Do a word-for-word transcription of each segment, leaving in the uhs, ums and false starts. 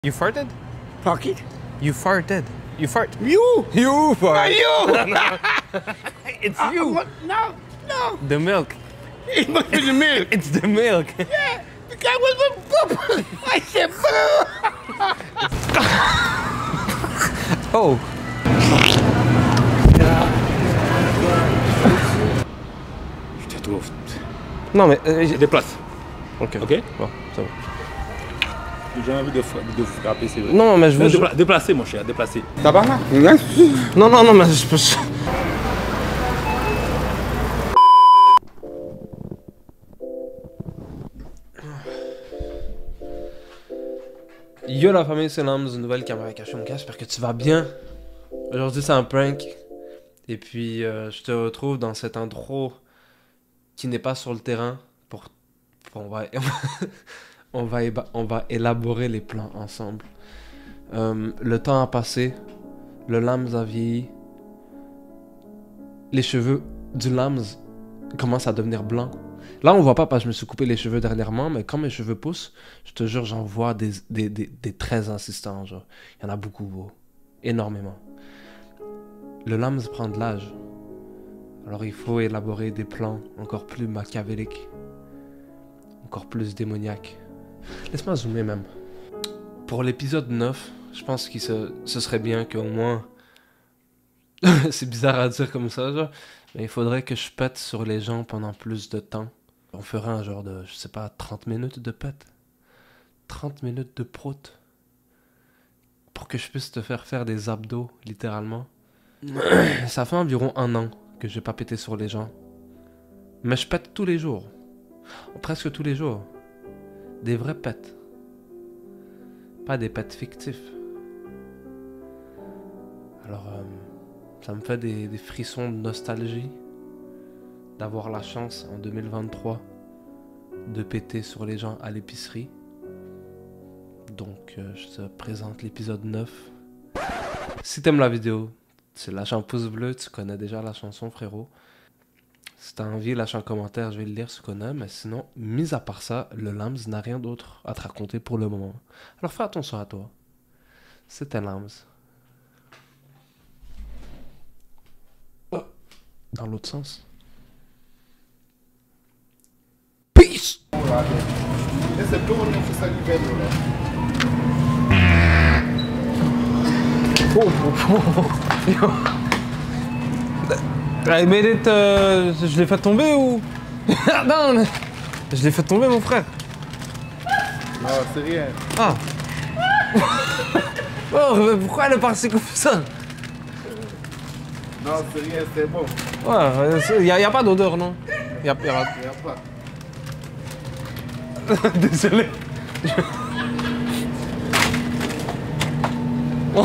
You farted? Fuck it. You farted. You fart. You! You fart. You! It's Uh, you. what? No, no. The milk. It must be the milk. It's the milk. Yeah, the guy was a poop. I said boo. Oh. Je te trouve. Non mais... Euh, Je déplace. ok. Ok? Bon, ça va. J'ai envie de, fra- de frapper, c'est vrai. Non mais je veux... Non, dépla- déplacer, mon cher, déplacer. Tabarnak. Non, non, non, mais je peux... Yo la famille, c'est Lams, une nouvelle caméra cachée mon cas, j'espère que tu vas bien. Aujourd'hui c'est un prank. Et puis euh, je te retrouve dans cet intro qui n'est pas sur le terrain. Pour, pour- on, va, on, va éba- on va élaborer les plans ensemble. Euh, le temps a passé. Le Lams a vieilli. Les cheveux du Lams commencent à devenir blancs. Là, on voit pas parce que je me suis coupé les cheveux dernièrement, mais quand mes cheveux poussent, je te jure, j'en vois des, des, des, des traits insistants. Genre. Il y en a beaucoup, gros. Énormément. Le Lams prend de l'âge. Alors il faut élaborer des plans encore plus machiavéliques. Encore plus démoniaques. Laisse-moi zoomer même. Pour l'épisode neuf, je pense que ce, ce serait bien qu'au moins... C'est bizarre à dire comme ça, genre. Mais il faudrait que je pète sur les gens pendant plus de temps. On ferait un genre de, je sais pas, trente minutes de pète. trente minutes de prout. Pour que je puisse te faire faire des abdos, littéralement. Ça fait environ un an que j'ai pas pété sur les gens. Mais je pète tous les jours. Presque tous les jours. Des vrais pètes. Pas des pètes fictifs. Alors, euh, ça me fait des, des frissons de nostalgie d'avoir la chance en deux mille vingt-trois de péter sur les gens à l'épicerie. Donc, euh, je te présente l'épisode neuf. Si t'aimes la vidéo, c'est lâche un pouce bleu, tu connais déjà la chanson, frérot. Si t'as envie, lâche un commentaire, je vais le lire si tu connais. Mais sinon, mis à part ça, le Lams n'a rien d'autre à te raconter pour le moment. Alors fais attention à toi. C'était Lams. Oh. Dans l'autre sens. Peace! Oh, oh, oh. I made it, euh, je l'ai fait tomber ou... Non, mais... Je l'ai fait tomber mon frère. Non, c'est rien. Ah. Oh, mais pourquoi elle est partie comme ça? Non, c'est rien, c'est bon. Ouais, il n'y a, y a pas d'odeur, non? Il y a, y a... Il n'y a pas. Désolé. Oh.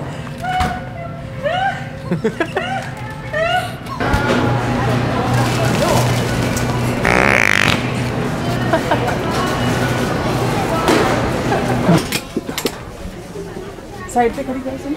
Side पे खड़ी कर सुन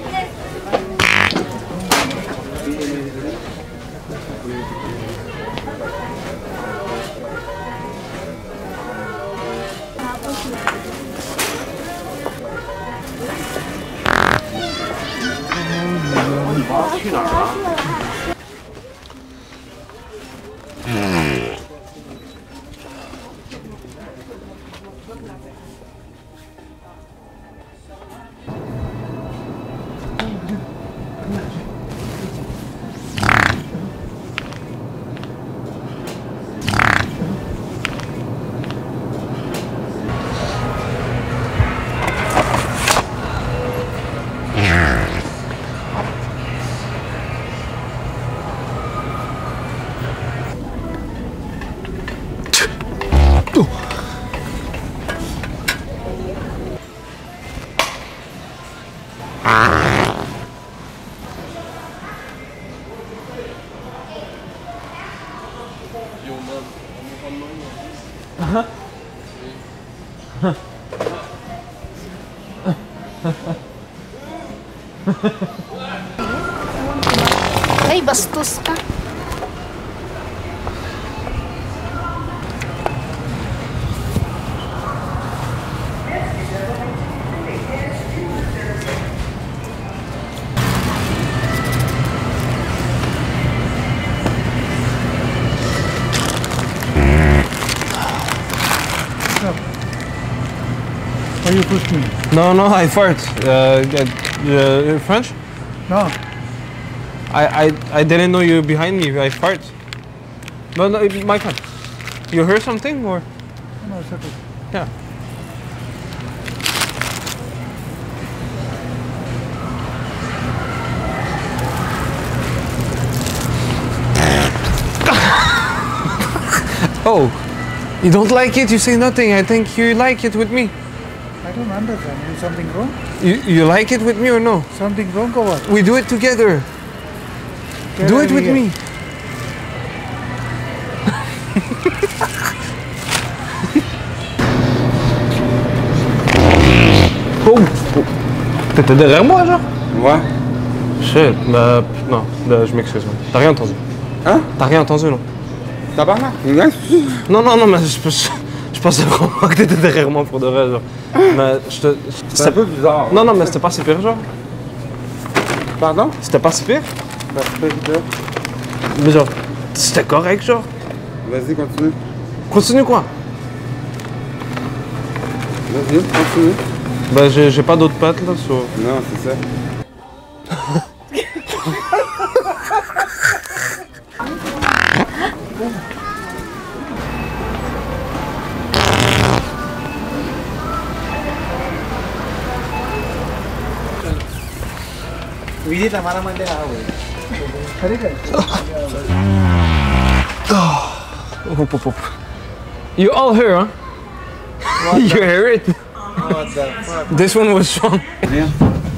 Ay, bastos ka. push me. No, no, I fart. Uh, uh, French? No. I, I, I didn't know you were behind me. I fart. No, no, my friend. You heard something or? No, it's okay. Yeah. Oh, you don't like it? You say nothing. I think you like it with me. I don't understand. Is something wrong? You you like it with me or no? Something wrong or what? We do it together. Get do out it of with here. me. Oh, t'étais derrière moi, genre? Ouais. Shit, bah, non, bah, je m'excuse. man. T'as rien entendu? Hein? T'as rien entendu, non? Tabarnak. Non, non, non, mais je, je, je pensais vraiment que t'étais derrière moi pour de vrai, genre. Mais je te... C'est un peu bizarre. Non, non, mais c'était pas si pire, genre. Pardon? C'était pas si pire? Bah, c'est pas bizarre. Mais genre, c'était correct, genre. Vas-y, continue. Continue quoi? Vas-y, continue. Bah, j'ai j'ai pas d'autres pattes, là, sur... Non, c'est ça. Oh, pop, pop. You all hear, huh? You hear it? What the fuck? This one was strong. Viens.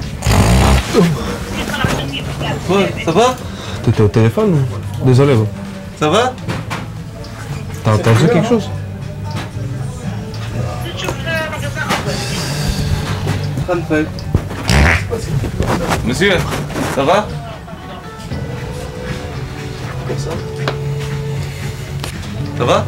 Ouais, ça va? T'étais au téléphone ou? Désolé, bro. Ça va? T'as entendu quelque chose? Monsieur, ça va? Ça va?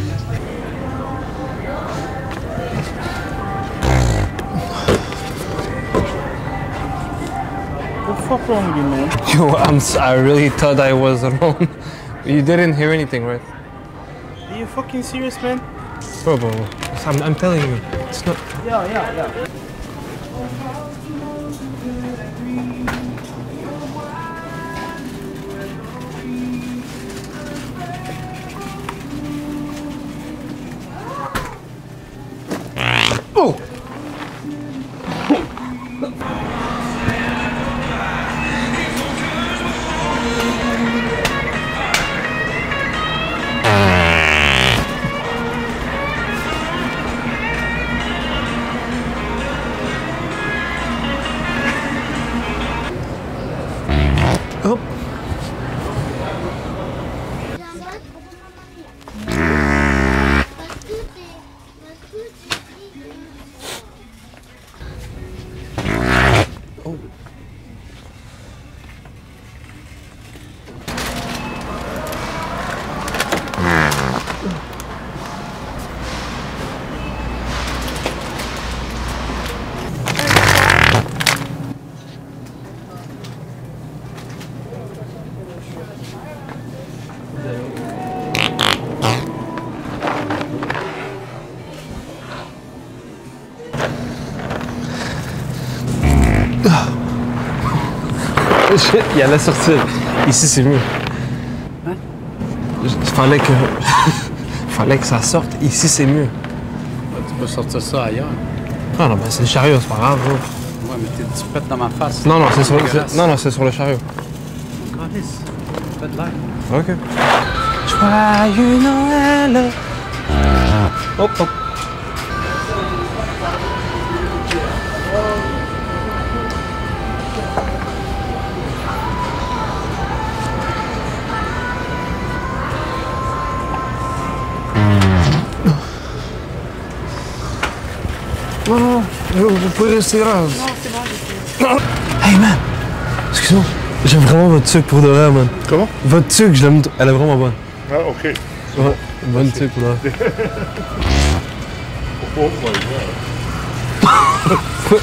What the fuck wrong with you, man? Yo, I'm s I really thought I was alone. You didn't hear anything, right? Are you fucking serious, man? Bro, bro, I'm, I'm telling you, it's not... Yeah, yeah, yeah. Oh! Oh. Shit, il allait sortir. Ici, c'est mieux. Hein? Il fallait que... fallait que ça sorte. Ici, c'est mieux. Tu peux sortir ça ailleurs. Non, non, mais c'est le chariot, c'est pas grave, bro. Ouais, mais t'es- tu pètes dans ma face. Non, non, c'est sur, Dégueulasse. c'est- non, non, c'est sur le chariot. Calisse. Fais de l'air. Ok. Joyeux Noël. Hop, hop. Non, non, vous, vous pouvez rester là. Non, c'est bon, je sais. Hey man, excuse-moi, j'aime vraiment votre sucre pour de vrai, man. Comment? Votre sucre, je l'aime, elle est vraiment bonne. Ah, ok. Ouais, bonne sucre pour de vrai. Oh my god.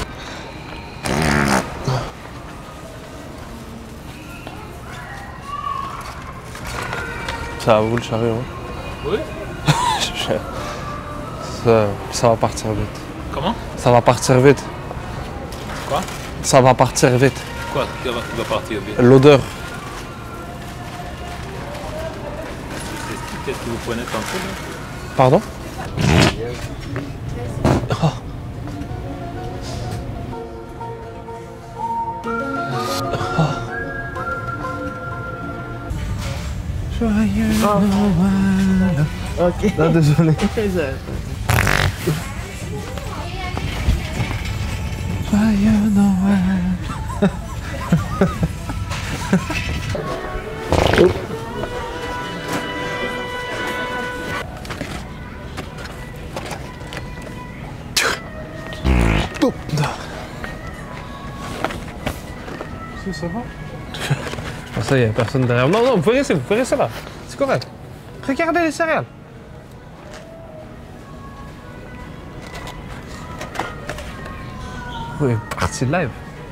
Ça va vous le chariot, hein? Oui. Ça, ça va partir vite. Comment? Ça Ça va partir vite. Quoi? Ça va partir vite. Quoi? Qui va, qui va partir vite? L'odeur. Qu'est-ce que vous prenez tantôt là? Pardon? Oh. Joyeux Noël. Ok. Non, désolé. Joyeux Noël. Ça va? Ah, ça, il n'y a personne derrière. Non, non, vous pouvez rester, vous pouvez rester là. C'est correct. Regardez les céréales. Oui, partie live.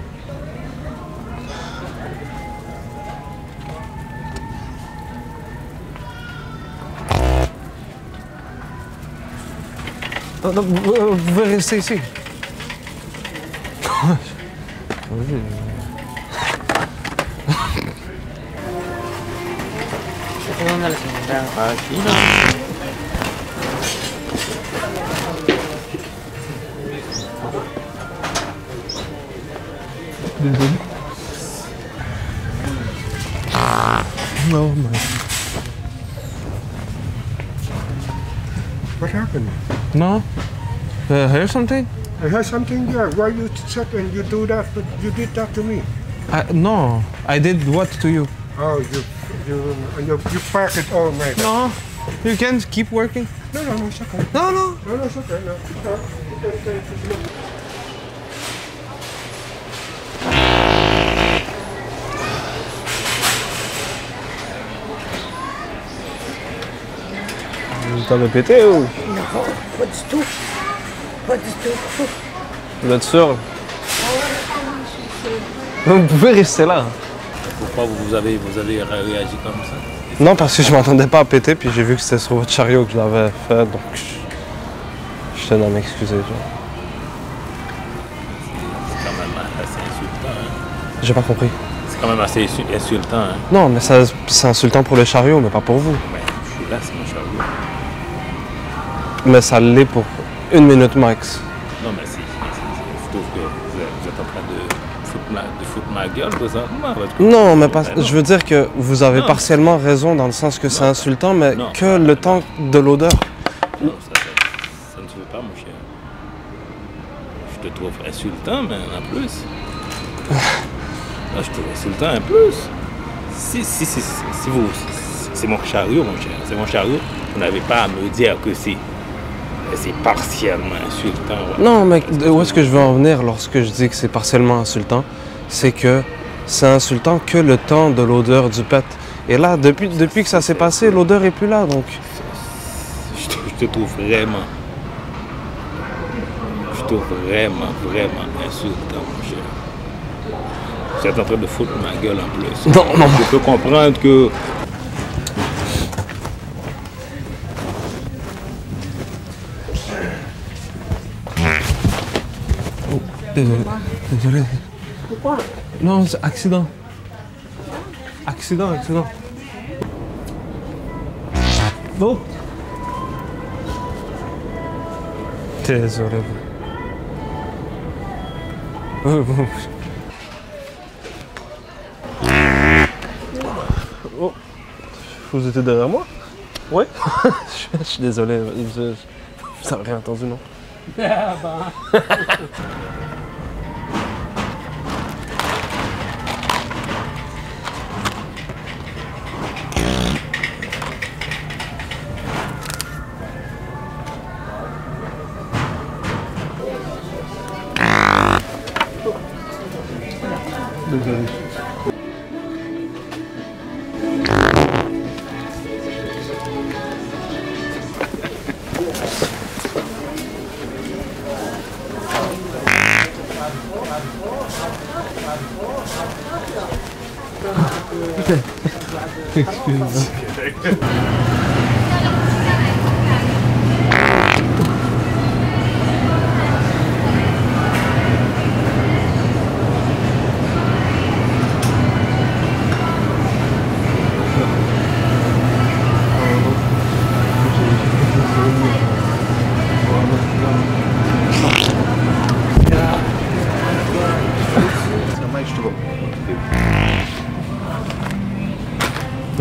Non, non, vous, vous pouvez rester ici. Désolé. Oh my. What happened? No? Uh, hear something? I heard something there. Why you sit and you do that? But you did that to me. I, no, I did what to you? Oh, you you you, you pack it all right. No, you can keep working. No, no, no, it's okay. No, no. No, no, it's okay. No. It's all right. T'as répété ou? Non, pas du tout. Pas du tout. Vous êtes sûr? Vous pouvez rester là. Pourquoi vous avez, vous avez réagi comme ça? Non, parce que je m'attendais pas à péter, puis j'ai vu que c'était sur votre chariot que je l'avais fait, donc je, je tenais à m'excuser. C'est quand même assez insultant. Hein? J'ai pas compris. C'est quand même assez insu- insultant. Hein? Non, mais ça, c'est insultant pour le chariot, mais pas pour vous. Ben, je suis là, c'est mon chariot. Mais ça l'est pour une minute max. Non, mais c'est, c'est- c'est- je trouve que vous êtes, vous êtes en train de foutre ma, de foutre ma gueule présentement. votre Non, mais Ben pas, non. je veux dire que vous avez Non. partiellement raison dans le sens que c'est Non. insultant, mais Non. que le temps de l'odeur. Non, ça, ça, ça ne se fait pas, mon cher. Je te trouve insultant, mais en plus. Là, je te trouve insultant en plus. Si, si, si, si, si vous. C'est mon chariot, mon cher. C'est mon chariot. Vous n'avez pas à me dire que c'est. C'est partiellement insultant. Ouais. Non, mais où est-ce que je veux en venir lorsque je dis que c'est partiellement insultant? C'est que c'est insultant que le temps de l'odeur du pet. Et là, depuis, depuis que ça s'est passé, l'odeur est plus là, donc... Je te, je te trouve vraiment. Je te trouve vraiment, vraiment insultant, mon cher. Vous êtes en train de foutre ma gueule en plus. Non, non. Je peux comprendre que. Désolé, désolé. Pourquoi? Non, c'est accident. Accident, accident. Bon. Désolé. Oh, bon. Oh. Vous étiez derrière moi? Ouais. je, je suis désolé. Je, je, vous n'avez rien entendu, non? Désolé. Excuse-moi.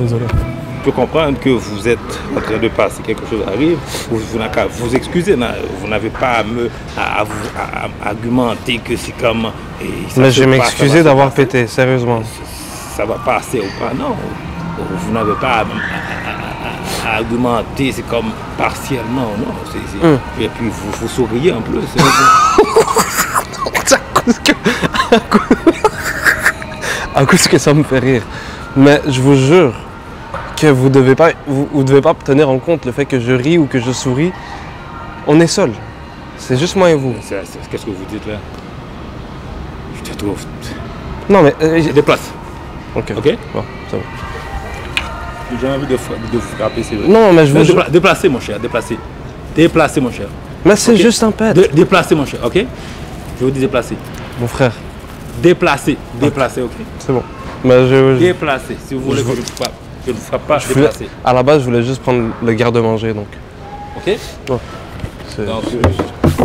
Désolé. Je peux comprendre que vous êtes en train de passer, quelque chose arrive, vous, vous n'avez qu'à vous excuser, vous n'avez pas à me à, à vous à, à argumenter que c'est comme. Et ça Mais se je vais passe, m'excuser ça va se d'avoir passer. pété, sérieusement. Ça va passer ou pas, non. Vous n'avez pas à, à- à- à argumenter, c'est comme partiellement, non. c'est- c'est- Hum. Et puis vous, vous souriez en plus. C'est à cause que... à cause- à cause que ça me fait rire. Mais je vous jure que vous devez pas, vous, vous devez pas tenir en compte le fait que je ris ou que je souris. On est seul. C'est juste moi et vous. C'est- c'est- Qu'est-ce que vous dites là? Je te trouve. Non mais... euh, j'ai- Déplace. ok. Ok? Bon, c'est bon. J'ai envie de, fra- de vous frapper, c'est vrai. Non mais je vous Mais jure... dépla- Déplacez, mon cher, déplacez. Déplacez, mon cher. Mais c'est Ok. juste un pet. Dé- déplacez, mon cher, ok? Je vous dis déplacer. Mon frère, Déplacez, déplacez, ok? c'est bon. Mais je... je- Déplacez. Si vous voulez Je que vous- je vous frappe, je ne vous frappe pas, je voulais- déplacez. à la base, je voulais juste prendre le garde-manger, donc... Ok? c'est- Donc, euh,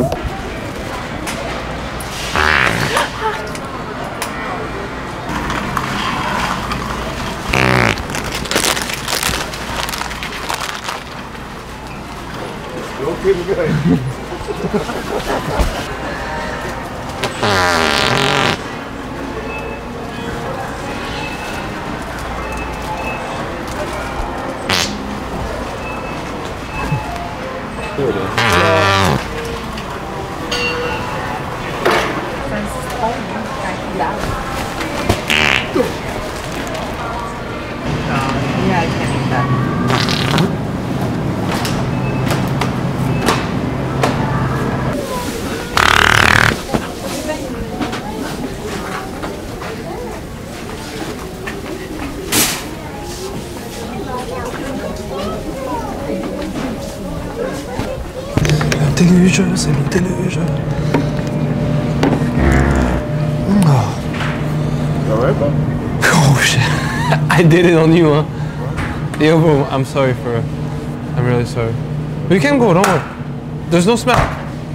Yeah, I can't eat that. Le téléjeu, c'est le téléjeu. Ça va pas? Oh shit. I did it on you, huh? Yo, bro, I'm sorry for... I'm really sorry. We can go, don't worry. There's no smell.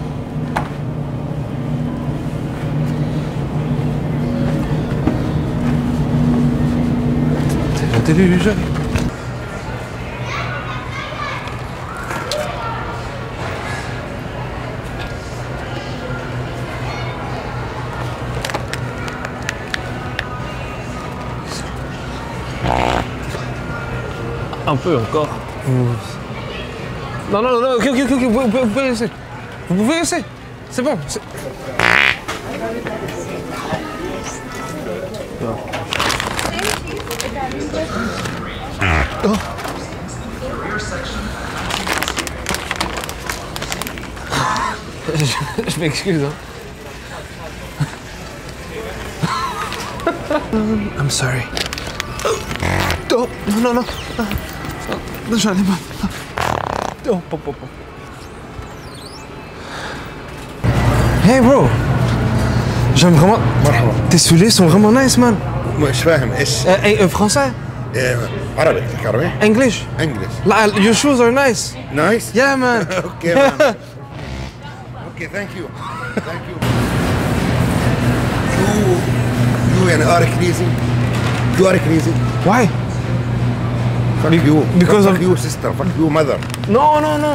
C'est le téléjeu. Un peu encore. Non, non, non, ok, ok, ok, vous, vous- vous pouvez laisser. Vous pouvez laisser. C'est bon. c'est- Oh. Je, je m'excuse. Hein. I'm sorry. Oh, non, non, non. Non, j'en ai pas. Oh, pop, pop, pop. Hey bro, j'aime vraiment. مرحبا. Tes souliers sont vraiment nice, man. مش فاهم ايش Euh, hey, euh, français, إيه، عربي تحكي عربي؟ English. انجلش La, your shoes are nice. نايس Yeah, man. اوكي مان. اوكي ثانك يو ثانك يو شو شو يعني ار كريزي شو ار كريزي Why? فك يو because فك of- يو سيستر فك يو ماذر No, no, no.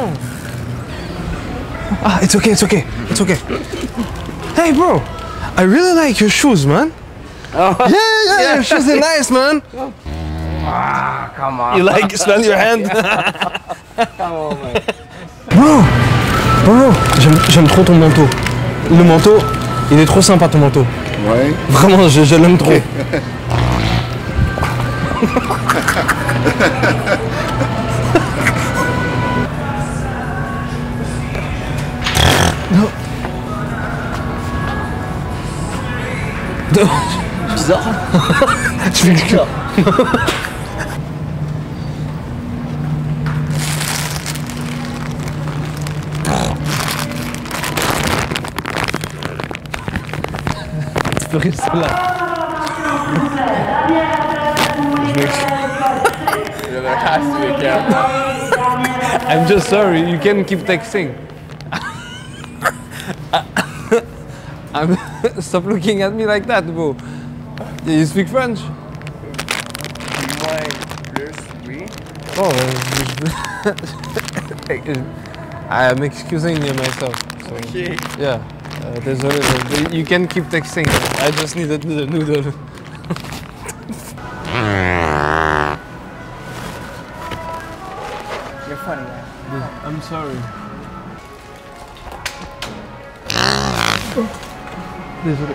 Ah, it's okay, it's okay, it's okay. Hey, bro, I really like your shoes, man. Yeah, yeah, your shoes are nice, man. Ah, come on. You like smell your hand? Bro, bro, j'aime j'aime trop ton manteau. Le manteau, il est trop sympa ton manteau. Ouais. Vraiment, je, je l'aime trop. Non. Non. Bizarre. Je m'excuse. Tu peux rester là. Je m'excuse. I'm just sorry, you can keep texting. I'm stop looking at me like that, bro. You speak French? Moins plus Bon, euh, I'm excusing myself. So, Okay. yeah, uh, désolé. You can keep texting. I just needed the noodle. You're funny, man. I'm sorry. Désolé.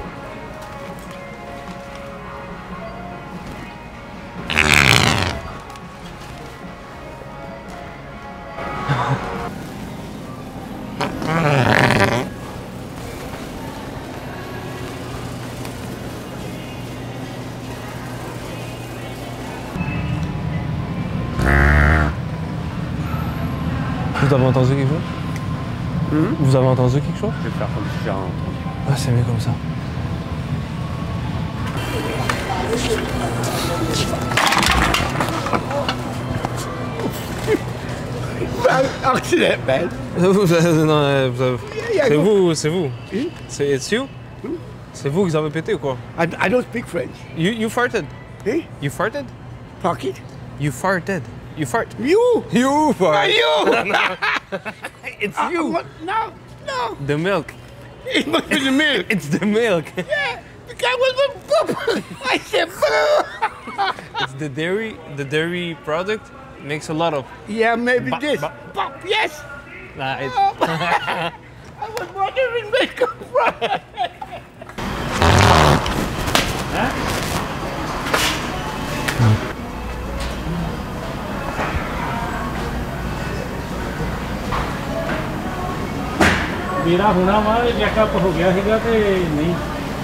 Vous avez entendu quelque chose? Hmm? Vous avez entendu quelque chose? Je vais faire comme si j'ai entendu. Ah, c'est mieux comme ça. Accident, man. Vous avez- non, euh, vous avez- C'est vous, c'est vous. C'est it's you? C'est vous qui avez pété ou quoi? I, I don't speak French. You, you farted? Eh? You farted? Pocket? You farted? You fart? You! You fart! You! It's Uh, you! what? No, no. The milk. It must be the milk. It's the milk. Yeah, the guy was a poop. I said, boo. It's the dairy, the dairy product makes a lot of... Yeah, maybe Ba- this. ba- Pop, yes. Nah, it's... I was wondering where it come from. ਮੇਰਾ ਹੋਣਾ ਵਾ ਇਹ ਚੈੱਕਅਪ ਹੋ ਗਿਆ ਸੀਗਾ ਤੇ ਨਹੀਂ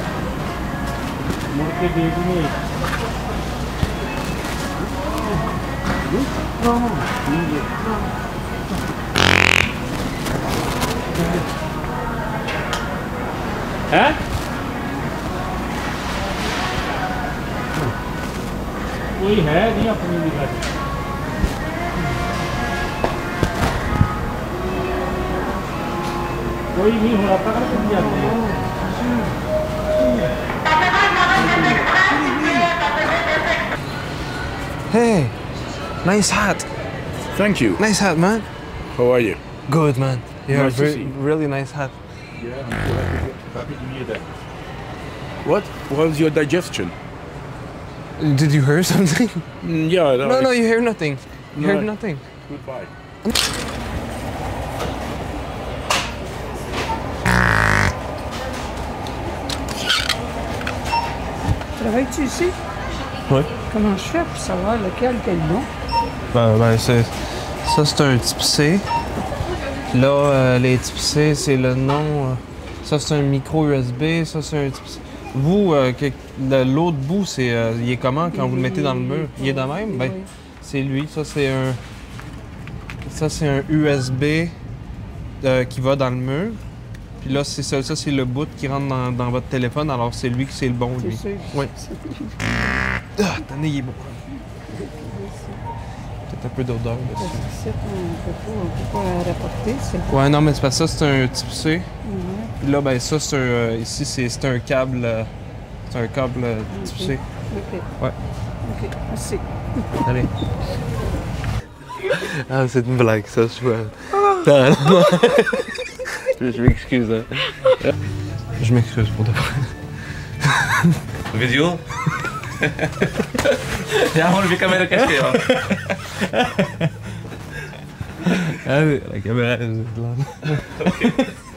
ਮੁੜ ਕੇ ਡੇਟ ਨਹੀਂ ਆਈ ਹੈ ਕੋਈ ਹੈ ਨਹੀਂ ਆਪਣੀ ਦੀ ਗੱਲ ਕੋਈ ਨਹੀਂ ਹੁਣ ਆਪਾਂ ਕਿਹੜਾ ਕਿੱਥੇ ਜਾਂਦੇ ਆ Hey! Nice hat! Thank you. Nice hat, man! How are you? Good, man. You have Nice to a see you. really nice hat. What? How's your digestion? Did you hear something? Mm, yeah. No, no, you hear nothing. You No. heard nothing. Goodbye. Travailles-tu ici? Oui. Comment je fais pour savoir lequel est le nom? Ben, ben c'est... Ça, c'est un type C. Là, euh, les types C, c'est le nom... euh, Ça, c'est un micro U S B. Ça, c'est un type C. Vous, euh, que- le- l'autre bout, c'est... euh, il est comment quand vous le mettez dans le mur? Il est de même? Ben, Oui. c'est lui. Ça, c'est un... Ça, c'est un U S B euh, qui va dans le mur. Puis là, c'est ça, ça c'est le bout qui rentre dans, dans votre téléphone. Alors, c'est lui qui c'est le bon, lui. C'est sûr. Oui. Ah, attendez, il est bon. Peut-être un peu d'odeur Parce dessus. qu'ici, on ne peut pas rapporter. C'est Ouais, non, mais c'est parce que ça, c'est un type C. Puis là, ben ça, c'est un... euh, ici, c'est c'est un câble... euh, c'est un câble euh, type C. OK. Ouais. OK. Merci. Allez. Ah, c'est une blague, ça, je vois. Non, non. je je m'excuse. Hein. Je m'excuse pour de vrai. Vidéo? Já vamos ver câmera cachê, ó. Ah, la caméra, elle est là.